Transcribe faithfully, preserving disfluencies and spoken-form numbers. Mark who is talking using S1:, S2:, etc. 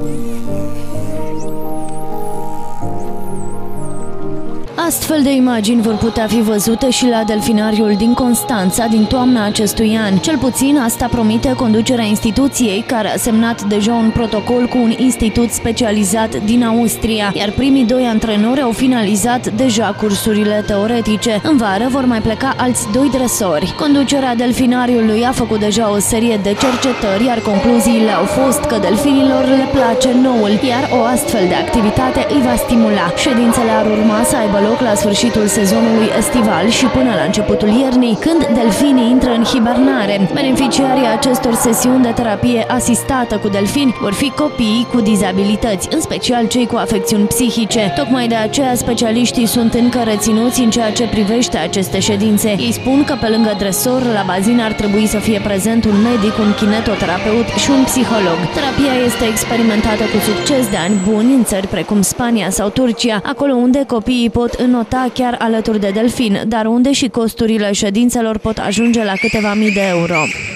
S1: Astfel de imagini vor putea fi văzute și la delfinariul din Constanța din toamna acestui an. Cel puțin asta promite conducerea instituției, care a semnat deja un protocol cu un institut specializat din Austria, iar primii doi antrenori au finalizat deja cursurile teoretice. În vară vor mai pleca alți doi dresori. Conducerea delfinariului a făcut deja o serie de cercetări, iar concluziile au fost că delfinilor le place noul, iar o astfel de activitate îi va stimula. Ședințele ar urma să aibă loc la sfârșitul sezonului estival și până la începutul iernii, când delfinii intră în hibernare. Beneficiarii acestor sesiuni de terapie asistată cu delfini vor fi copiii cu dizabilități, în special cei cu afecțiuni psihice. Tocmai de aceea, specialiștii sunt încă reținuți în ceea ce privește aceste ședințe. Ei spun că pe lângă dresor, la bazin ar trebui să fie prezent un medic, un kinetoterapeut și un psiholog. Terapia este experimentată cu succes de ani buni în țări precum Spania sau Turcia, acolo unde copiii pot înnota chiar alături de delfin, dar unde și costurile ședințelor pot ajunge la câteva mii de euro.